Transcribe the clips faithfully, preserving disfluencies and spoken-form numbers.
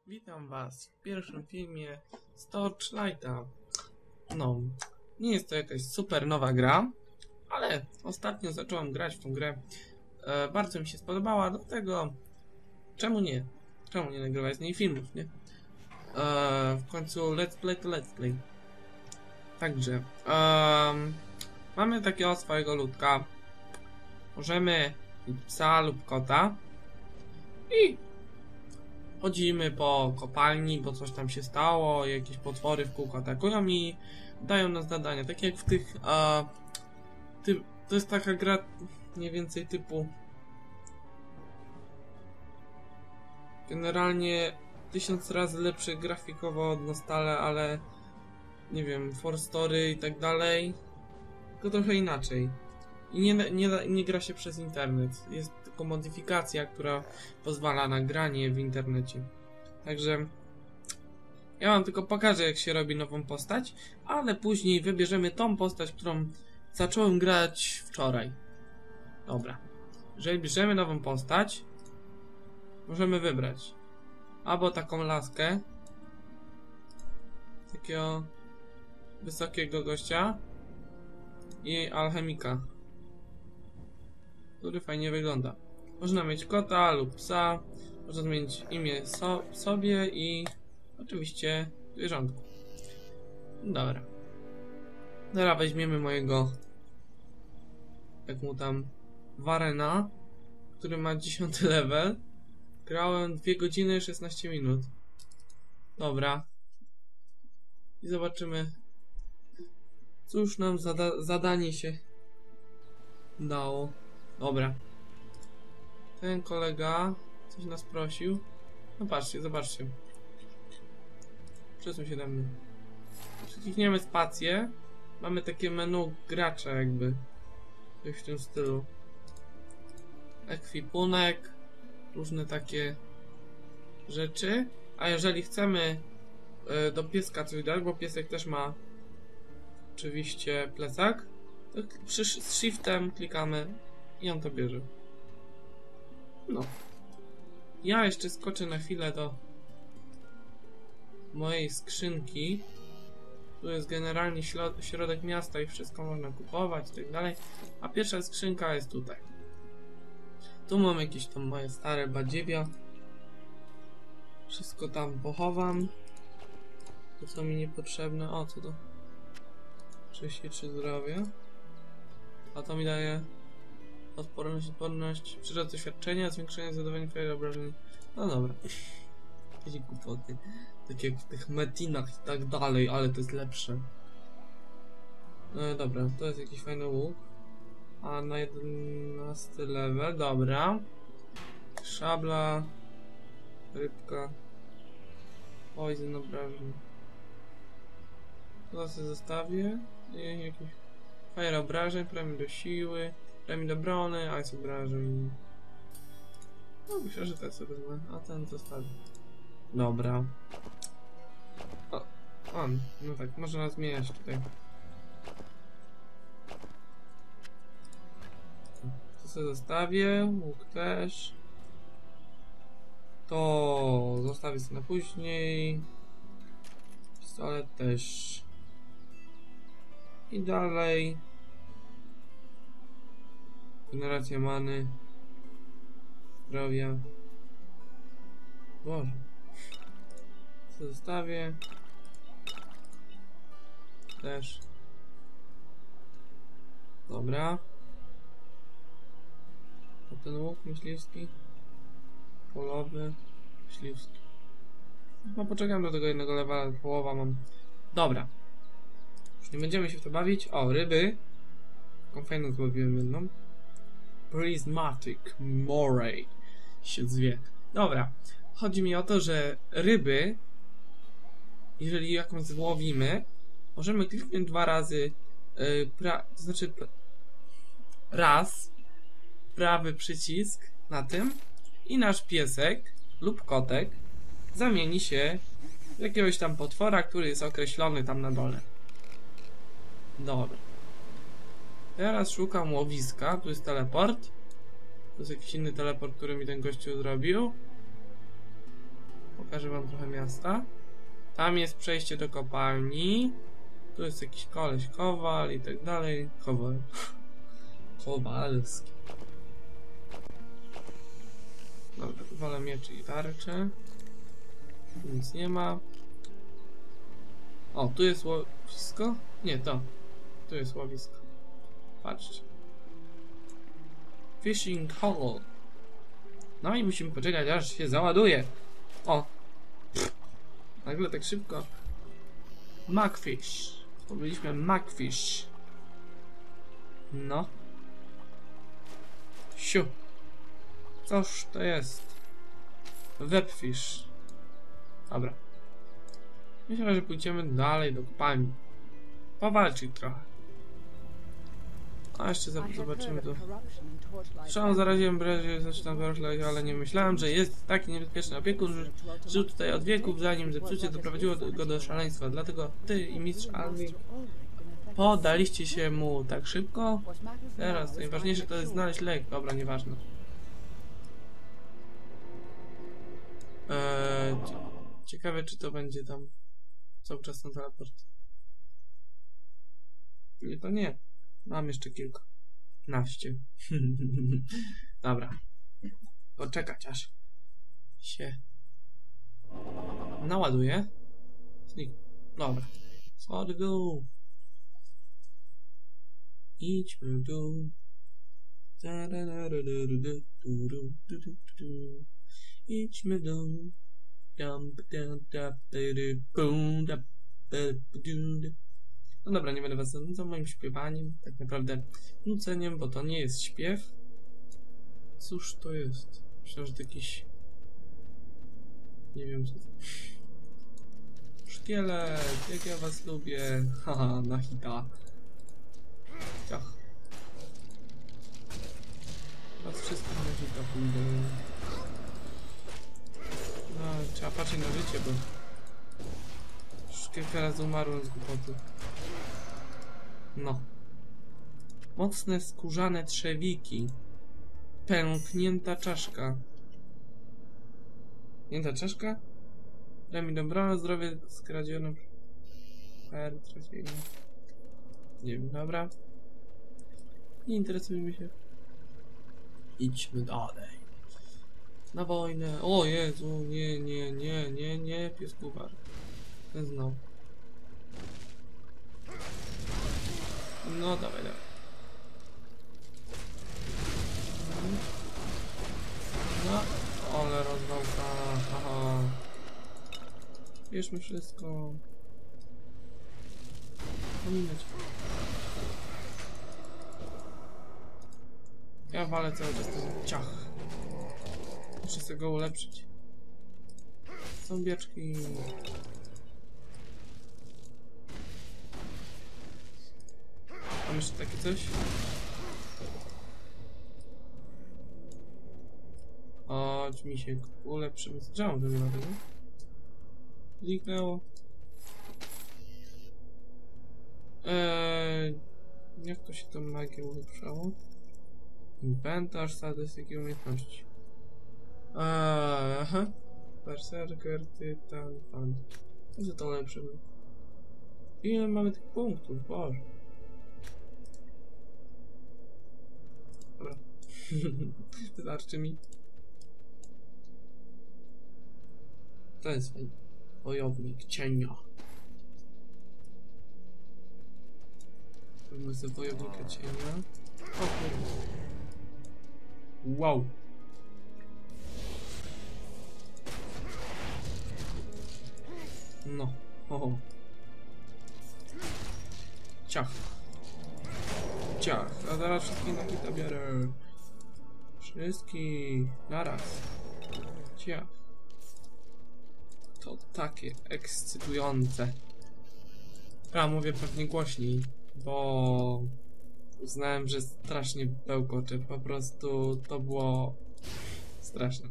Witam was w pierwszym filmie z Torchlighta. No, nie jest to jakaś super nowa gra, ale ostatnio zacząłem grać w tą grę. E, bardzo mi się spodobała, dlatego czemu nie? Czemu nie nagrywać z niej filmów, nie? E, w końcu let's play to let's play. Także um, mamy takiego swojego ludka. Możemy mieć psa lub kota i chodzimy po kopalni, bo coś tam się stało, jakieś potwory w kółko atakują i dają nas zadania. Tak jak w tych... A, ty, to jest taka gra mniej więcej typu... Generalnie tysiąc razy lepszy grafikowo od Nostale, ale... Nie wiem, For Story i tak dalej. Tylko trochę inaczej. I nie, nie, nie gra się przez internet. Jest tylko modyfikacja, która pozwala na granie w internecie. Także ja wam tylko pokażę, jak się robi nową postać, ale później wybierzemy tą postać, którą zacząłem grać wczoraj. Dobra. Jeżeli bierzemy nową postać, możemy wybrać albo taką laskę, takiego wysokiego gościa i alchemika, który fajnie wygląda. Można mieć kota lub psa, można zmienić imię so sobie i oczywiście zwierzątku. Dobra. Teraz weźmiemy mojego, jak mu tam, Warena, który ma dziesiąty level. Grałem dwie godziny szesnaście minut. Dobra. I zobaczymy, cóż nam zada zadanie się dało. Dobra. Ten kolega coś nas prosił. No patrzcie, zobaczcie. Przesuń się do mnie. Klikniemy spację. Mamy takie menu gracza jakby. Coś w tym stylu. Ekwipunek. Różne takie rzeczy. A jeżeli chcemy y, do pieska coś dać, bo piesek też ma oczywiście plecak, to przy, z shiftem klikamy i on to bierze. No. Ja jeszcze skoczę na chwilę do mojej skrzynki. Tu jest generalnie środek miasta i wszystko można kupować i tak dalej. A pierwsza skrzynka jest tutaj. Tu mam jakieś tam moje stare badziewia. Wszystko tam pochowam. To co mi niepotrzebne. O, co to? trzydzieści trzy zdrowia. A to mi daje odporność, odporność, przyrost doświadczenia, zwiększenie zadawania twoich obrażeń. No dobra. Jakieś głupoty. Tak jak w tych metinach i tak dalej, ale to jest lepsze. No dobra, to jest jakiś fajny łuk. A na jedenasty level, dobra. Szabla. Rybka. Poison obrażeń. To sobie zostawię. I jakiś fire obrażeń, premii do siły, premii do brony, ice obrażeń. No myślę, że ten sobie wezmę, a ten zostawię. Dobra. O, on, no tak, można zmieniać tutaj. To sobie zostawię, łuk też. To zostawię sobie na później. Pistolet też. I dalej. Generacja many. Zdrowia. Boże. Co zostawię. Też. Dobra. A ten łuk myśliwski. Polowy. Myśliwski. No poczekam do tego jednego levela, połowa mam. Dobra. Już nie będziemy się w to bawić. O, ryby. Taką fajną złowiłem jedną. Prismatic Moray się zwie. Dobra. Chodzi mi o to, że ryby, jeżeli jakąś złowimy, możemy kliknąć dwa razy, yy, pra, to znaczy raz prawy przycisk na tym i nasz piesek lub kotek zamieni się w jakiegoś tam potwora, który jest określony tam na dole. Dobra. Teraz szukam łowiska. Tu jest teleport. To jest jakiś inny teleport, który mi ten gościu zrobił. Pokażę wam trochę miasta. Tam jest przejście do kopalni. Tu jest jakiś koleś, kowal i tak dalej. Kowal. Kowalski. Dobra, wolę mieczy i tarcze. Tu nic nie ma. O, tu jest łowisko? Nie, to. Tu jest łowisko. Patrzcie. Fishing hole. No i musimy poczekać, aż się załaduje. O. Pff. Nagle tak szybko. Macfish. Powiedzieliśmy Macfish. No. Siu. Coż to jest? Webfish. Dobra. Myślę, że pójdziemy dalej do kopalni. Powalczyć trochę. A jeszcze zobaczymy tu. Strzałą zaraziłem breży, zaczynam wyrosłać, ale nie myślałem, że jest taki niebezpieczny opiekun, że żył tutaj od wieków, zanim zepsucie doprowadziło go do szaleństwa. Dlatego ty i mistrz Almi podaliście się mu tak szybko. Teraz najważniejsze to jest znaleźć lek. Dobra, nieważne. Eee, ciekawe, czy to będzie tam cały czas na teleport. Nie, to nie. Mam jeszcze kilka. Naście. Dobra. Poczekać aż się naładuje. Snik. Dobra. Schody w dół. Idźmy w dół. Idźmy w dół. No dobra, nie będę was zanudzał moim śpiewaniem, tak naprawdę nuceniem, bo to nie jest śpiew. Cóż to jest? Myślę, że to jakiś... Nie wiem co to... Szkielet, jak ja was lubię. Haha, na hita. Ciach. Was wszystkich na hita pójdę. No, trzeba patrzeć na życie, bo... Już kilka razy umarłem z głupoty. No. Mocne skórzane trzewiki. Pęknięta czaszka. Pęknięta czaszka? Remi dobrano, zdrowie skradziono. Per, trafienie. Nie wiem, dobra. Nie interesujmy się. Idźmy dalej. Na wojnę. O Jezu, nie, nie, nie, nie, nie, pies kubar. Ten znowu. No dawaj, dawaj. No, ale rozwałka. Aha. Bierzmy wszystko. Pominąć. Ja walę cały czas ten ciach. Muszę sobie go ulepszyć. Zombiaczki. Mam jeszcze takie coś? Chodź mi się ulepszymy. Czemu to nie ma tego? Zniknęło. Eee, jak to się tą magię ulepszało? Inwentarz, statystyki, umiejętności. Eee, aha. Berserker, tytan, fan. Co to ulepszymy? Ile mamy tych punktów? Boże. Dobra. Wystarczy mi. To jest fajny wojownik cienia. Mamy sobie wojownika cienia. O kurde. Wow. No. Oho. Ciach. Ciach. A zaraz wszystkich na hita biorę. Wszystkich. Naraz. Ciach. To takie ekscytujące. A mówię pewnie głośniej, bo uznałem, że strasznie bełkocze. Po prostu to było straszne.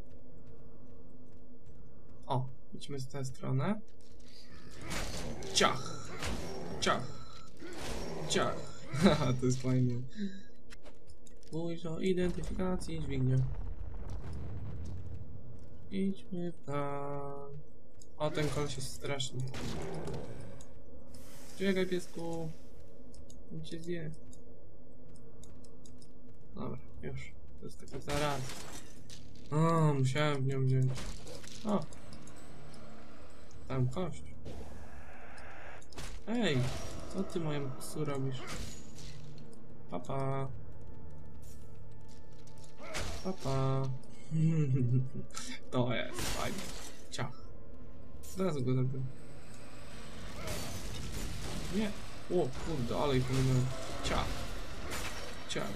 O, idźmy z tę stronę. Ciach. Ciach. Ciach. Haha, to jest fajnie. Spójrz o identyfikacji dźwignia. Idźmy w dal. O, ten koleś jest straszny. Czekaj, piesku. On cię zje. Dobra, już. To jest taka zaraz. O, musiałem w nią wziąć. O. Tam kość. Ej, co ty moją psu robisz? Papa. Papa. To jest fajnie. Ciach. Zaraz go zabiję. Nie. O kurde, ale ich pominąłem. Ciach. Ciach.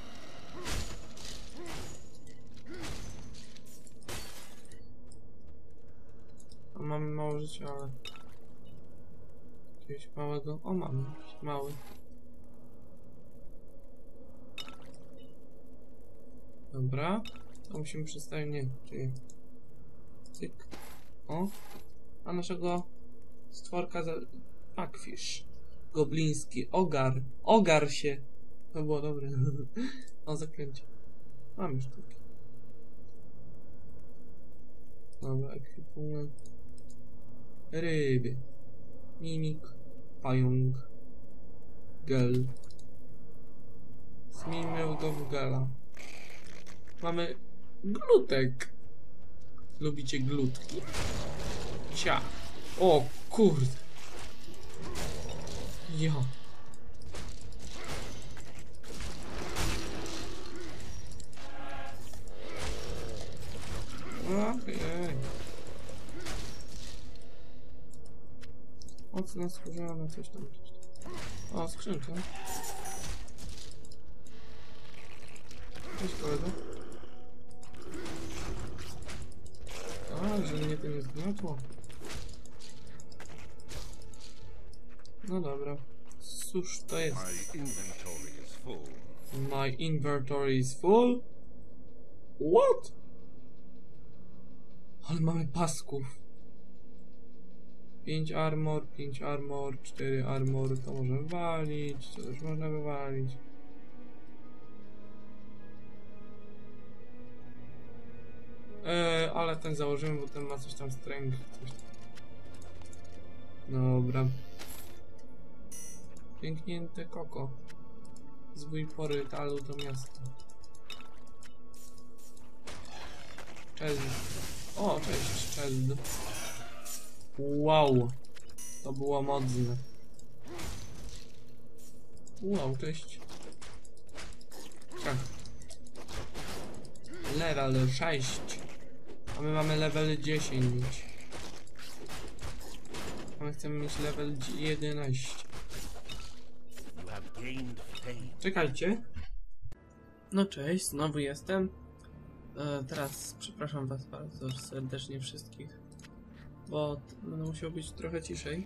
A mamy mało życia, ale... Jakiegoś małego... O, mamy jakiś mały. Dobra. To musimy przedstawić... Nie, czyli... Cyk. O. A naszego... Stworka za... Packfish. Gobliński. Ogar. Ogar się. To było dobre. O, zaklęcie. Mamy sztuki. Dobra, ekwipunek. Ryby. Mimik. Pająk. Gel. Zmieńmy go w gela. Mamy glutek. Lubicie glutki? Cia. O kurde. Ja. Ojej. Mocno skórzała na coś tam. O, skrzynka. Cześć kolego. A, że mnie to nie zgniotło. No dobra. Cóż to jest? My inventory is full? What? Ale mamy pasków. pięć armor, pięć armor, cztery armor, to możemy walić, to też można wywalić. Eee, ale ten założymy, bo ten ma coś tam strength. Coś tam. Dobra. Pięknięte koko. Zwój porytalu do miasta. Cześć. O, cześć, cześć. Wow. To było mocne. Wow, cześć. Tak. Level sześć. A my mamy level dziesięć. A my chcemy mieć level jedenaście. Czekajcie. No cześć, znowu jestem. E, teraz przepraszam was bardzo serdecznie wszystkich, bo będę musiał być trochę ciszej.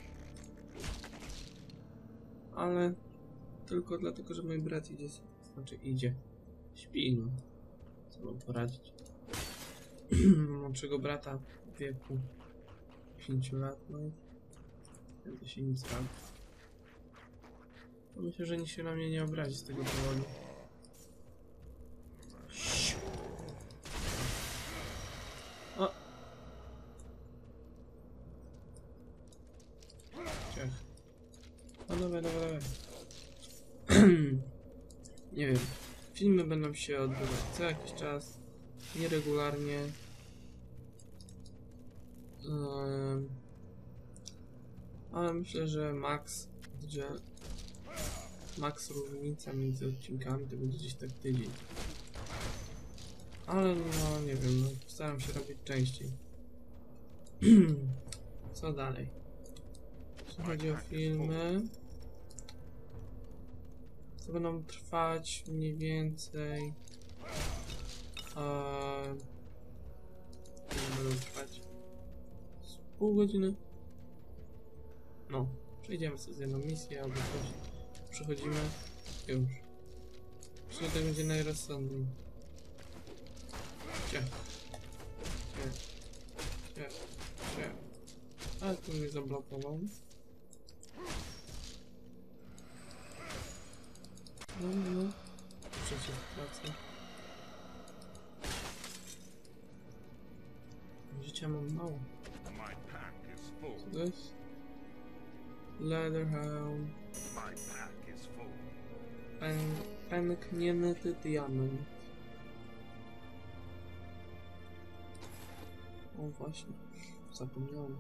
Ale tylko dlatego, że mój brat idzie, znaczy idzie, śpi, no. Co mam poradzić? Młodszego brata w wieku pięciu lat, no i to się nic robi. Myślę, że nikt się na mnie nie obrazi z tego powodu. O! Ciach. No dawaj, dawaj, dawaj. Nie wiem. Filmy będą się odbywać co jakiś czas. Nieregularnie. Um, ale myślę, że max będzie... Max różnica między odcinkami to będzie gdzieś tak tydzień. Ale no nie wiem, no, staram się robić częściej. Co dalej? Jeśli chodzi o filmy, to będą trwać mniej więcej... Eee, będą trwać z pół godziny. No, przejdziemy sobie z jedną misję albo coś. Przechodzimy już. Myślę, że to będzie najrozsądniej. Cię. Cię. Cię. Cię. Ale tu mnie zablokował. No, no, no. Przeciw pracy. Życia mam mało. My pack is full. Co to jest? Leatherhound. My pack is full. Pę pęknięty diament. O właśnie, zapomniałem.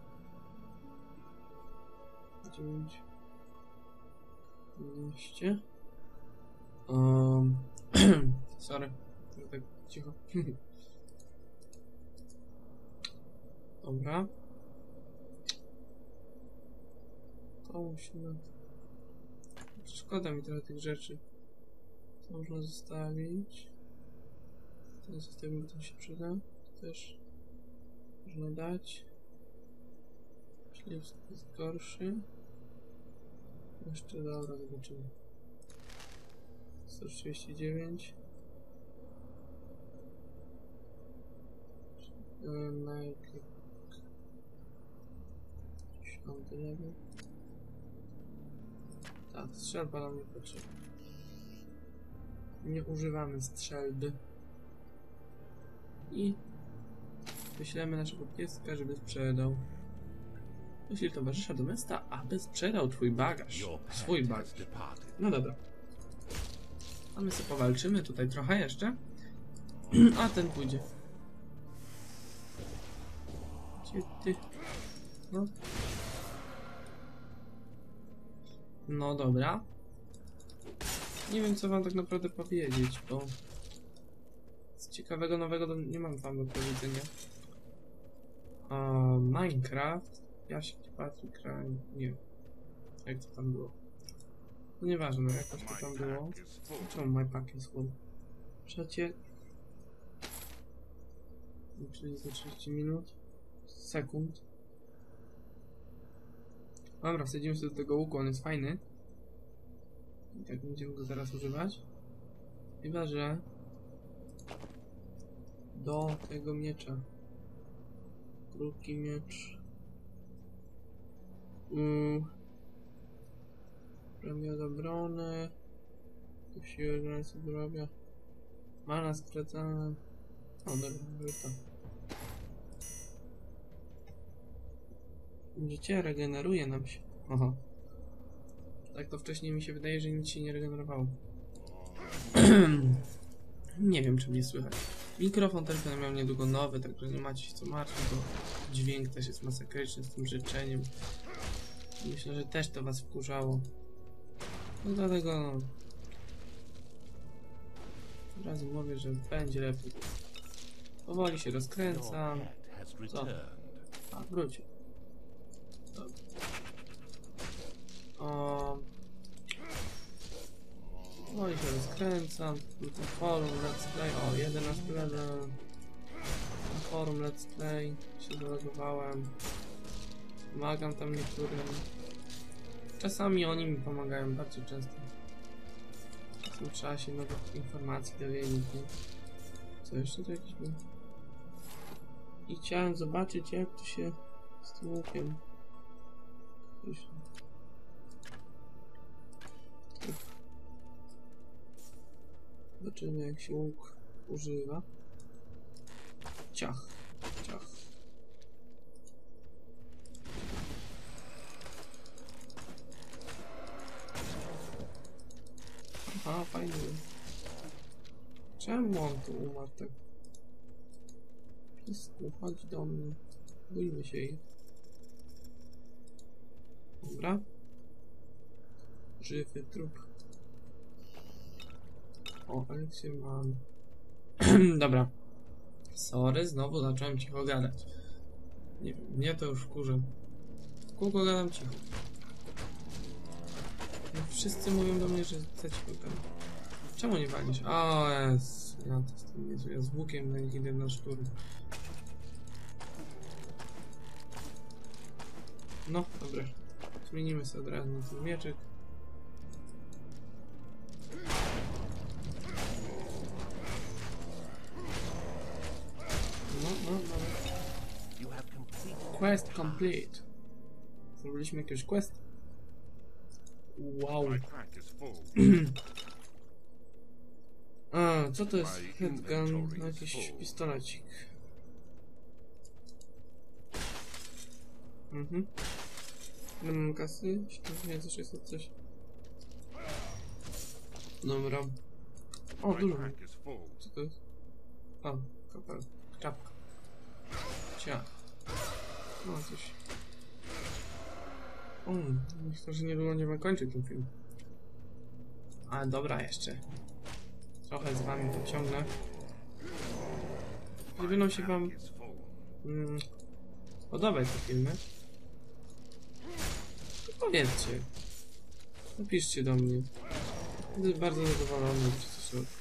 dziewięć. piętnaście. Um, sorry, tak cicho. Dobra. To musimy... Szkoda mi trochę tych rzeczy. To można zostawić. To zostawimy, bo to się przyda. To też można dać. Śliwski jest gorszy. Jeszcze dobra, zobaczymy. sto trzydzieści dziewięć. Najpierw dziesiąty level. Tak, strzelba nam nie potrzebna. Nie używamy strzelby. I wyślemy naszego pieska, żeby sprzedał. Jeśli towarzysza do miasta, aby sprzedał twój bagaż. Swój bagaż. No dobra. A my sobie powalczymy tutaj trochę jeszcze. A ten pójdzie. Gdzie ty? No. No dobra. Nie wiem, co wam tak naprawdę powiedzieć, bo z ciekawego nowego nie mam wam do powiedzenia. Uh, Minecraft. Jasik, Patrick, Ryan, nie wiem. Jak to tam było? No nieważne, no jakoś to tam było. Czemu my pack is full? Przecie... Czyli za trzydzieści minut. Sekund. Dobra, wsadzimy sobie do tego łuku, on jest fajny. I tak będziemy go teraz używać. Chyba, że... do tego miecza. Krótki miecz. Mm. Premia do obrony. Tu siłę sobie robię. Mana skracana. O, dobra, to. Życie regeneruje nam się. Aha. Tak to wcześniej mi się wydaje, że nic się nie regenerowało. Nie wiem, czy mnie słychać. Mikrofon też będę miał niedługo nowy, także nie macie się co martwić, bo dźwięk też jest masakryczny z tym życzeniem. Myślę, że też to was wkurzało. No dlatego... No, od razu mówię, że będzie lepiej. Powoli się rozkręcam. Co? A, wrócił. Dobra. O... Powoli się rozkręcam. Na forum Let's Play. O, jedenasty level. Na forum Let's Play się zalogowałem. Pomagam tam niektórym. Czasami oni mi pomagają, bardzo często. Czasem trzeba się nowych informacji dowiedzieć. Nie? Co jeszcze tu jakiś był? I chciałem zobaczyć, jak to się z tym łukiem. Zobaczymy, jak się łuk używa. Ciach, ciach. Aha, fajnie. Czemu on tu umarł tak? Wszystko, chodź do mnie. Bójmy się jej. Dobra. Żywy trup. O, eliksir mam. Dobra. Sorry, znowu zacząłem cicho gadać. Nie wiem, mnie to już wkurza. W kółko gadam cicho. Wszyscy mówią do mnie, że za cicho gadam. Czemu nie walisz? O, jest. Ja to z tym Jezu, ja z łukiem na nich idę na szturm. No, dobra. Zmienimy sobie od razu na ten mieczek. No, no, no. Quest complete. Zrobiliśmy jakiegoś quest. Wow. A, co to jest headgun? Jakiś pistolecik. Mhm. Nie mam kasy? Nie, coś jest coś. Dobra. O, My dużo. pack is full. Co to jest? O, kapel. Czapka. Cia. No, coś. O, myślę, że niedługo nie kończy ten film. Ale dobra, jeszcze. Trochę z wami pociągnę. Jeżeli będą się wam Is full. mm, podobać te filmy, to powiedzcie. Napiszcie do mnie. Będę bardzo zadowolony, że coś robię.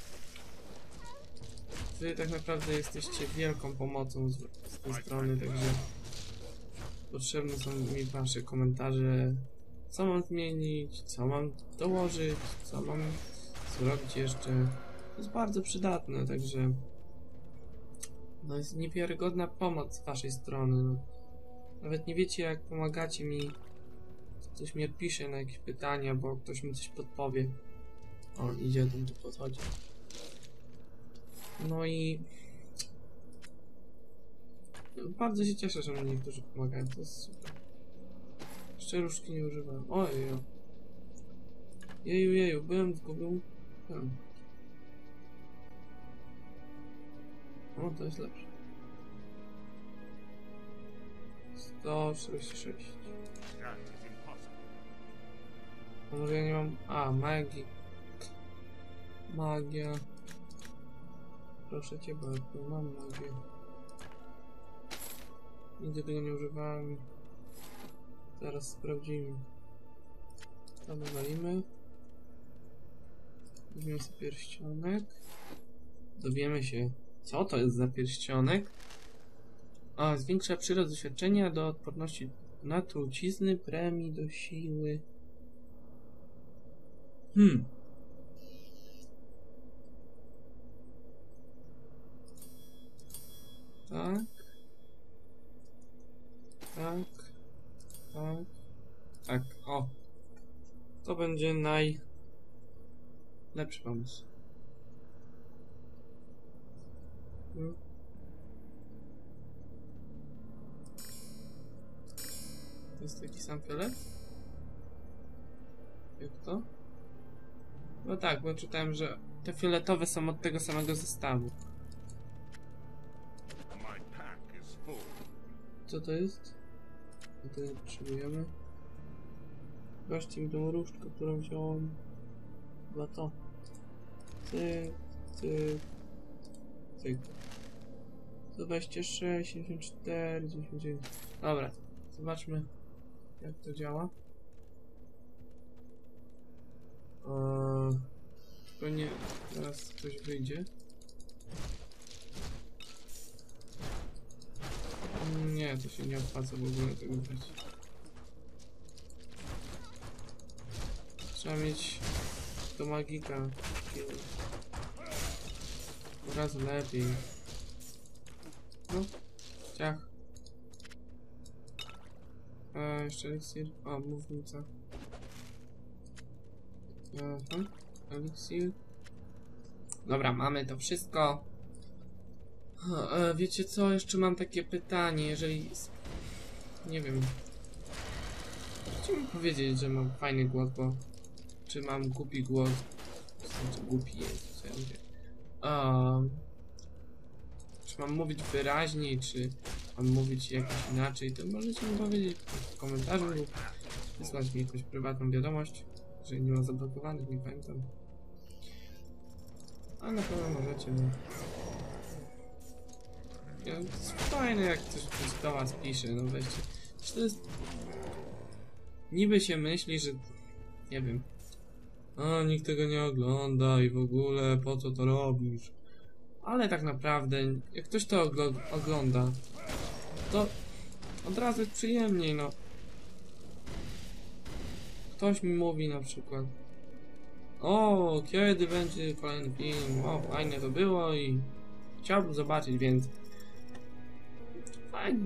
Wy tak naprawdę jesteście wielką pomocą z, z tej strony, także potrzebne są mi wasze komentarze, co mam zmienić, co mam dołożyć, co mam zrobić jeszcze. To jest bardzo przydatne, także no jest niewiarygodna pomoc z waszej strony. No. Nawet nie wiecie, jak pomagacie mi. Ktoś mnie pisze na jakieś pytania, bo ktoś mi coś podpowie. O, idzie, ten tu podchodzi. No i bardzo się cieszę, że mi niektórzy pomagają. To jest super. Szczeruszki nie używam. Ojeju. Jeju, jeju, byłem zgubił. Hmm. O, to jest lepsze. sto czterdzieści sześć. That is impossible. A może ja nie mam... A, magii. Magia. Proszę cię bardzo, mam magię. Nigdy tego nie używałem. Teraz sprawdzimy. Tam wywalimy. Weźmiemy sobie pierścionek. Dowiemy się, co to jest za pierścionek. A, zwiększa przyrost doświadczenia do odporności na trucizny, premii do siły. Hmm. Tak. Tak. Tak. Tak. O. To będzie najlepszy pomysł. Hmm. To jest taki sam fiolet? Jak to? No tak, bo czytałem, że te fioletowe są od tego samego zestawu. My pack is full. Co to jest? Co to potrzebujemy? Zobaczcie mi tą różdżkę, którą wziąłem. Chyba to. Cyk, cyk, cyk. sto dwadzieścia sześć, siedemdziesiąt cztery, dziewięćdziesiąt dziewięć. Dobra, zobaczmy, jak to działa. Eee, tylko nie, teraz coś wyjdzie. Nie, to się nie opłaca w ogóle tego brać. Trzeba mieć do magika. Od razu lepiej. No, ciach. E, jeszcze eliksir. O, mównica. Aha, eliksir. Dobra, mamy to wszystko. E, wiecie co? Jeszcze mam takie pytanie, jeżeli... Nie wiem. Chciałbym powiedzieć, że mam fajny głos, bo... Czy mam głupi głos? Znaczy głupi jest, co ja mówię. Um, czy mam mówić wyraźniej, czy mam mówić jakoś inaczej, to możecie mi powiedzieć w komentarzu lub wysłać mi jakąś prywatną wiadomość, jeżeli nie ma zablokowanych, nie pamiętam. A na pewno możecie, no. Ja, to jest fajne, jak ktoś, ktoś do was pisze, no weźcie. To jest... Niby się myśli, że... Nie wiem. A, nikt tego nie ogląda i w ogóle, po co to robisz? Ale tak naprawdę, jak ktoś to ogl ogląda, to od razu jest przyjemniej, no. Ktoś mi mówi na przykład: o, kiedy będzie kolejny film? O, fajnie to było i chciałbym zobaczyć, więc fajnie.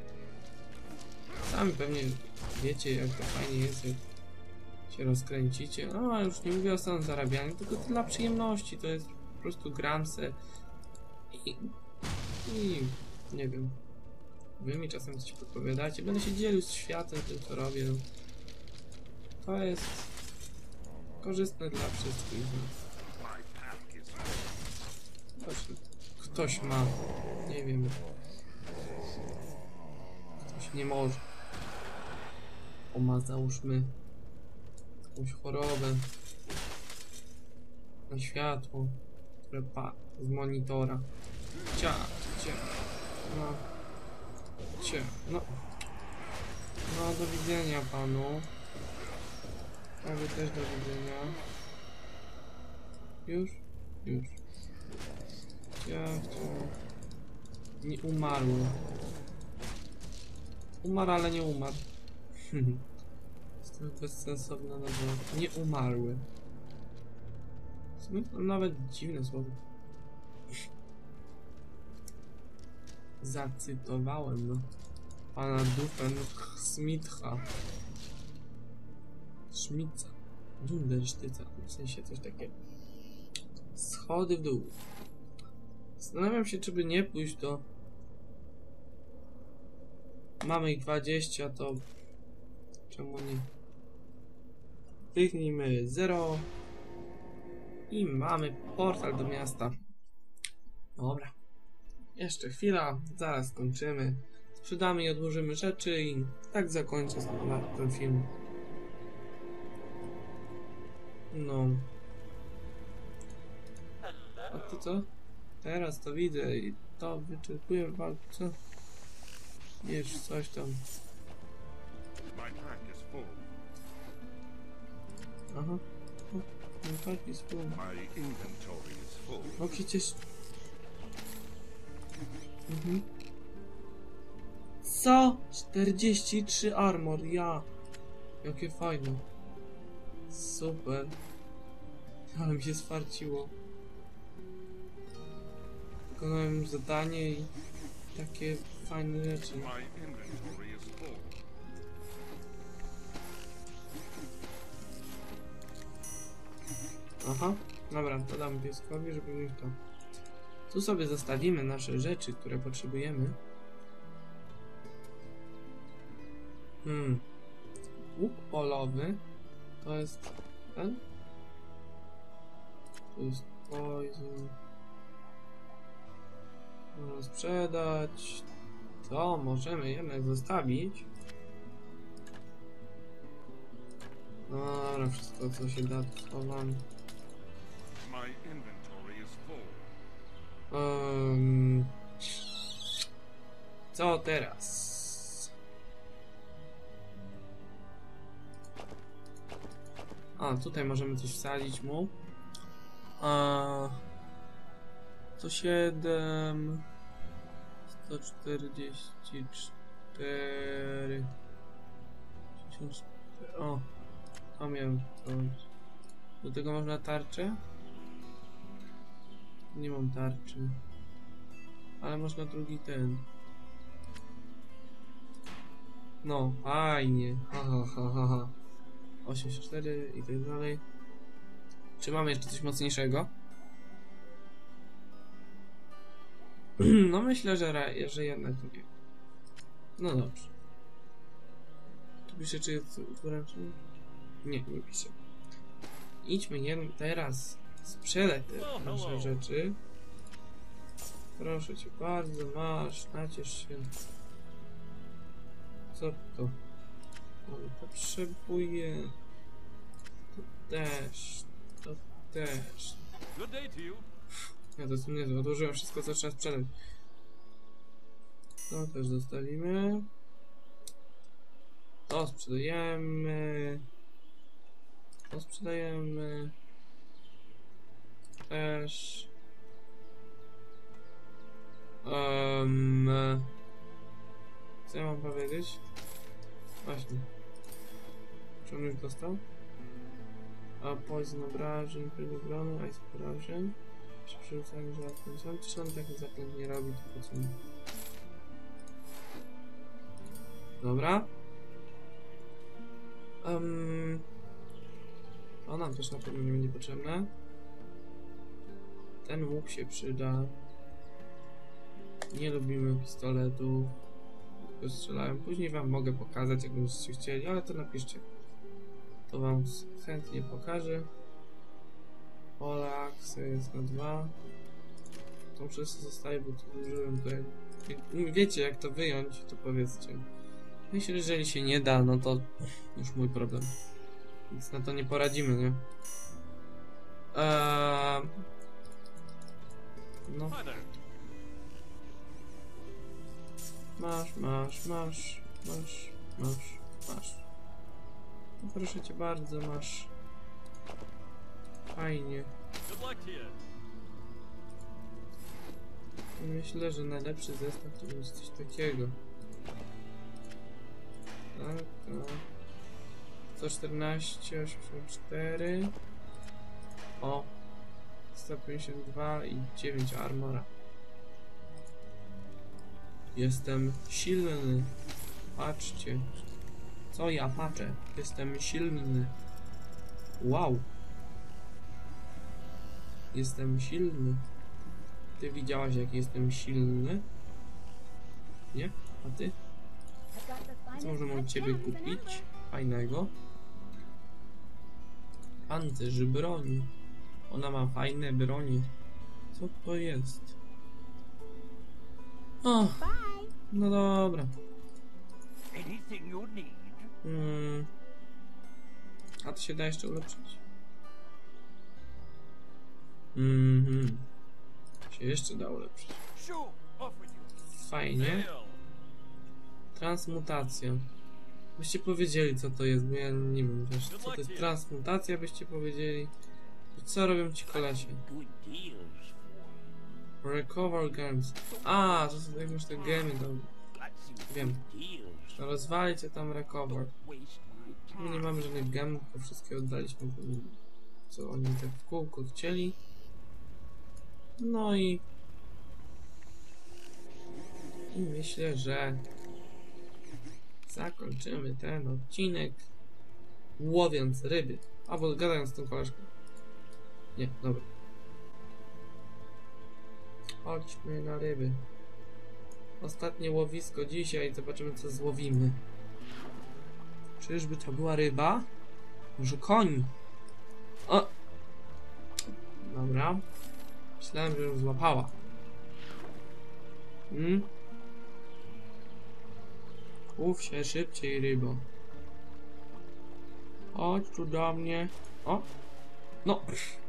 Sami pewnie wiecie, jak to fajnie jest, jak się rozkręcicie. No, już nie mówię o samym zarabianiu, tylko dla przyjemności. To jest po prostu gram se i, i nie wiem. Wy mi czasem coś podpowiadacie. Będę się dzielił z światem tym, co robię. To jest korzystne dla wszystkich. My pack is full. Ktoś, ktoś ma, nie wiem, ktoś nie może. O, ma załóżmy jakąś chorobę na światło, które pa z monitora. Cia, cia, no, cia, no. No, do widzenia panu. A wy też do widzenia. Już? Już. Ja chciałem... Nie umarły. Umarł, ale nie umarł. Jest to bezsensowna nazwa. Nie umarły. W sumie to nawet dziwne słowo. Zacytowałem, no. Pana Doofenshmirtha. Schmitza. Dundersztyca. W sensie coś takiego. Schody w dół. Zastanawiam się, czy by nie pójść do... Mamy ich dwadzieścia, to... Czemu nie? Kliknijmy zero. I mamy portal do miasta. Dobra. Jeszcze chwila, zaraz skończymy. Sprzedamy i odłożymy rzeczy i tak zakończę ten film. No. A to co? Teraz to widzę i to wyczerpuje walce. Wiesz, coś tam. My pack is full. Aha. O, no tak jest full. My inventory is full. No przecież... Mhm. Co? czterdzieści trzy armor, ja. Jakie fajne. Super. Ale mi się sfarciło. Wykonałem zadanie i takie fajne rzeczy. My inventory is full. Aha, dobra, to damy pieskowi, żeby mieć to. Tu sobie zostawimy nasze rzeczy, które potrzebujemy. Hmm. Łuk polowy. To jest ten? To jest poison. Można sprzedać. To możemy jednak zostawić. Dobra, wszystko co się da, to schowam. My inventory is full. Um, co teraz? A, tutaj możemy coś wsadzić mu. A, sto siedem, sto czterdzieści cztery, sześćdziesiąt cztery. O, to miałem zrobić. Do tego można tarczę? Nie mam tarczy. Ale można drugi ten. No, fajnie. Ha, ha, ha, ha, ha. osiemdziesiąt cztery i tak dalej. Czy mamy jeszcze coś mocniejszego? No myślę, że, ra, że jednak nie. No dobrze. Tu pisze, czy jest uręczny? Nie, nie pisze. Idźmy jedno, teraz sprzedać te nasze rzeczy. Proszę cię bardzo, masz, naciesz się. Co to? On potrzebuje. To też. To też. Good day to you. Ja to jest niezłe, odłożyłem wszystko, co trzeba sprzedać. To też zostawimy. To sprzedajemy. To sprzedajemy. Też. Um, co ja mam powiedzieć? Właśnie. Czy on już dostał? A poison obrażeń, pył obrony, ice obrażeń. Przy przerzucaniu żelaznym są. Czy on taki zaklęt nie robi, to po co mi? Dobra. Um, to nam też na pewno nie będzie potrzebne. Ten łuk się przyda. Nie lubimy pistoletów. szybko strzelają. Później wam mogę pokazać, jak będziecie chcieli, ale to napiszcie. To wam chętnie pokażę. Polak, jest na dwa. To wszyscy zostaje, bo tu użyłem tutaj. Jak wiecie, jak to wyjąć, to powiedzcie. Myślę, że jeżeli się nie da, no to już mój problem. Więc na to nie poradzimy, nie? Eee... No. Masz, masz, masz, masz, masz, masz. No proszę cię bardzo, masz. Fajnie. Myślę, że najlepszy zestaw to będzie coś takiego. Tak, tak. sto czternaście, osiemdziesiąt cztery. O. sto pięćdziesiąt dwa i dziewięć armora. Jestem silny. Patrzcie. Co ja patrzę? Jestem silny. Wow. Jestem silny. Ty widziałaś, jak jestem silny? Nie? A ty? Co możemy od ciebie kupić? Fajnego. Pancerz broni. Ona ma fajne bronie. Co to jest? O! No dobra. Hmm. A to się da jeszcze ulepszyć. Mhm. Się jeszcze da ulepszyć. Fajnie. Transmutacja. Byście powiedzieli, co to jest, bo ja nie wiem też, co to jest transmutacja, byście powiedzieli. Co robią ci kolesie? Recover games. A, to są tak już te gemy, to wiem. Rozwalić je tam recover. My nie mamy żadnych gemów, bo wszystkie oddaliśmy, co oni tak w kółko chcieli. No i... I myślę, że zakończymy ten odcinek łowiąc ryby. Albo gadając z tą koleżką. Nie, dobra. Chodźmy na ryby. Ostatnie łowisko dzisiaj. Zobaczymy, co złowimy. Czyżby to była ryba? Może koń? O! Dobra. Myślałem, że ją złapała. Hmm? Łów się szybciej, rybo. Chodź tu do mnie. O! No!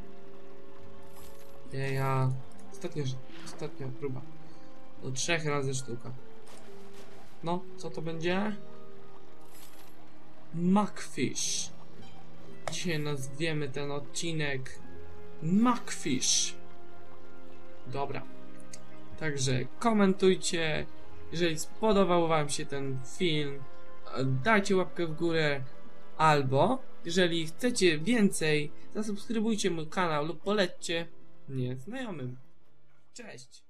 Ja... Ostatnia, ostatnia próba. Do trzech razy sztuka. No, co to będzie? Macfish. Dzisiaj nazwiemy ten odcinek Macfish. Dobra. Także komentujcie. Jeżeli spodobał wam się ten film, dajcie łapkę w górę. Albo, jeżeli chcecie więcej, zasubskrybujcie mój kanał lub polećcie mnie znajomym. Cześć!